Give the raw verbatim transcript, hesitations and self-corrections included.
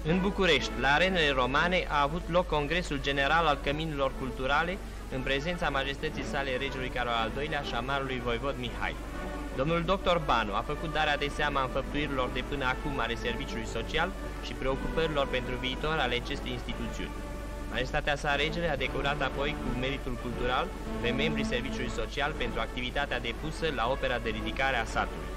În București, la arenele romane, a avut loc Congresul General al Căminilor Culturale, în prezența majestății sale regelui Carol al doilea și a marelui voivod Mihai. Domnul doctor Banu a făcut darea de seama înfăptuirilor de până acum ale serviciului social și preocupărilor pentru viitor ale acestei instituțiuni. Majestatea sa regele a decorat apoi cu meritul cultural pe membrii serviciului social pentru activitatea depusă la opera de ridicare a satului.